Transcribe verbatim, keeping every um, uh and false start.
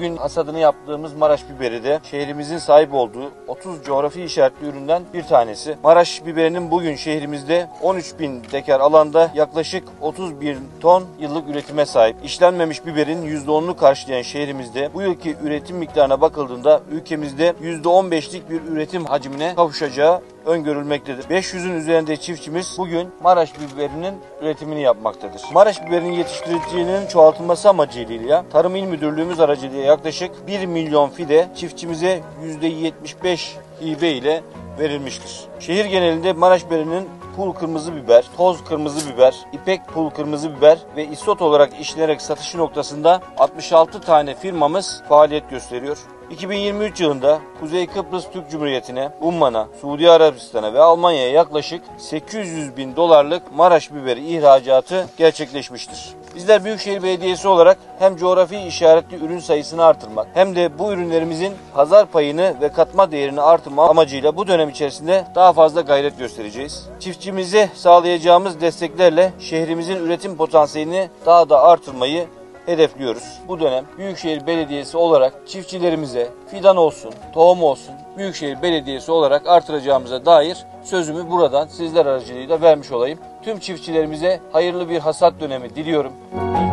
bugün hasadını yaptığımız Maraş biberi de şehrimizin sahip olduğu otuz coğrafi işaretli üründen bir tanesi. Maraş biberinin bugün şehrimizde on üç bin dekar alanda yaklaşık otuz bir ton yıllık üretime sahip. İşlenmemiş biberin yüzde onunu karşılayan şehrimizde bu yılki üretim miktarına bakıldığında ülkemizde yüzde on beşlik bir üretim hacmine kavuşacağı öngörülmektedir. beş yüzün üzerinde çiftçimiz bugün Maraş biberinin üretimini yapmaktadır. Maraş biberinin yetiştiriciliğinin çoğaltılması amacıyla Tarım İl Müdürlüğümüz aracılığıyla yaklaşık bir milyon fide çiftçimize yüzde yetmiş beş hibe ile verilmiştir. Şehir genelinde Maraş biberinin pul kırmızı biber, toz kırmızı biber, ipek pul kırmızı biber ve isot olarak işlenerek satışı noktasında altmış altı tane firmamız faaliyet gösteriyor. iki bin yirmi üç yılında Kuzey Kıbrıs Türk Cumhuriyeti'ne, Umman'a, Suudi Arabistan'a ve Almanya'ya yaklaşık sekiz yüz bin dolarlık Maraş biberi ihracatı gerçekleşmiştir. Bizler Büyükşehir Belediyesi olarak hem coğrafi işaretli ürün sayısını artırmak hem de bu ürünlerimizin pazar payını ve katma değerini artırma amacıyla bu dönem içerisinde daha fazla gayret göstereceğiz. Çiftçimize sağlayacağımız desteklerle şehrimizin üretim potansiyelini daha da artırmayı hedefliyoruz. Bu dönem Büyükşehir Belediyesi olarak çiftçilerimize fidan olsun, tohum olsun, Büyükşehir Belediyesi olarak artıracağımıza dair sözümü buradan sizler aracılığıyla vermiş olayım. Tüm çiftçilerimize hayırlı bir hasat dönemi diliyorum.